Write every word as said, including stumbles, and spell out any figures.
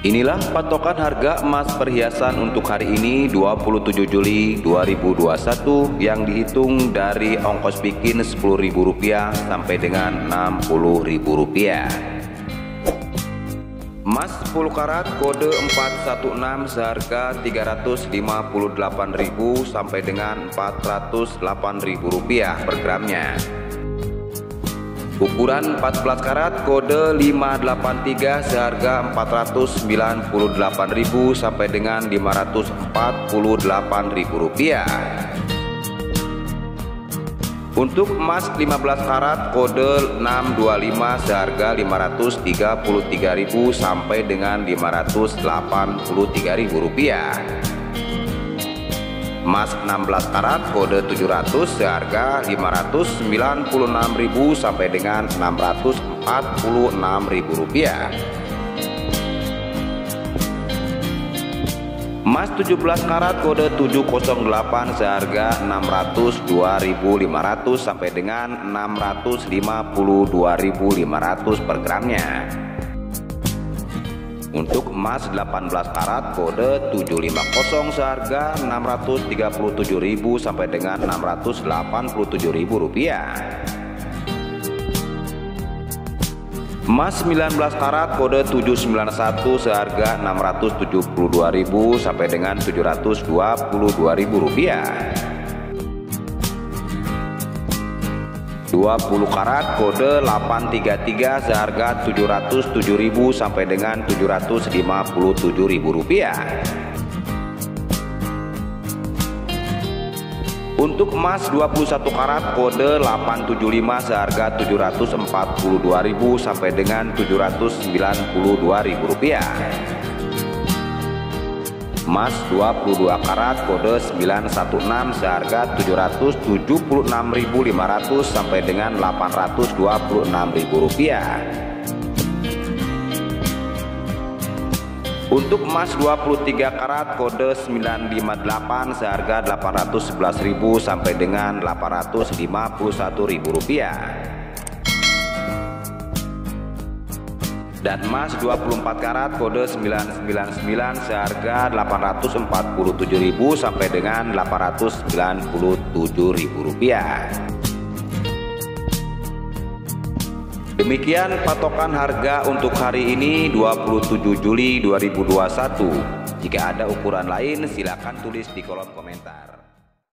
Inilah patokan harga emas perhiasan untuk hari ini dua puluh tujuh Juli dua ribu dua puluh satu yang dihitung dari ongkos bikin sepuluh ribu rupiah sampai dengan enam puluh ribu rupiah. Emas sepuluh karat kode empat satu enam seharga tiga ratus lima puluh delapan ribu sampai dengan empat ratus delapan ribu rupiah per gramnya. Ukuran empat belas karat kode lima delapan tiga seharga empat ratus sembilan puluh delapan ribu sampai dengan lima ratus empat puluh delapan ribu rupiah. Untuk emas lima belas karat kode enam dua lima seharga lima ratus tiga puluh tiga ribu sampai dengan lima ratus delapan puluh tiga ribu rupiah. Emas enam belas karat kode tujuh ratus seharga lima ratus sembilan puluh enam ribu sampai dengan enam ratus empat puluh enam ribu rupiah. Emas tujuh belas karat kode tujuh nol delapan seharga enam ratus dua ribu lima ratus sampai dengan enam ratus lima puluh dua ribu lima ratus per gramnya. Untuk emas delapan belas karat kode tujuh lima nol seharga enam ratus tiga puluh tujuh ribu sampai dengan enam ratus delapan puluh tujuh ribu rupiah. Emas sembilan belas karat kode tujuh sembilan satu seharga enam ratus tujuh puluh dua ribu sampai dengan tujuh ratus dua puluh dua ribu rupiah. dua puluh karat kode delapan tiga tiga seharga tujuh ratus tujuh ribu sampai dengan tujuh ratus lima puluh tujuh ribu rupiah. Untuk emas dua puluh satu karat kode delapan tujuh lima seharga tujuh ratus empat puluh dua ribu sampai dengan tujuh ratus sembilan puluh dua ribu rupiah. Emas dua puluh dua karat kode sembilan satu enam seharga tujuh ratus tujuh puluh enam ribu lima ratus sampai dengan delapan ratus dua puluh enam ribu rupiah. Untuk emas dua puluh tiga karat kode sembilan lima delapan seharga delapan ratus sebelas ribu sampai dengan delapan ratus lima puluh satu ribu rupiah. Dan emas dua puluh empat karat kode sembilan sembilan sembilan seharga delapan ratus empat puluh tujuh ribu sampai dengan delapan ratus sembilan puluh tujuh ribu rupiah. Demikian patokan harga untuk hari ini dua puluh tujuh Juli dua ribu dua puluh satu. Jika ada ukuran lain silakan tulis di kolom komentar.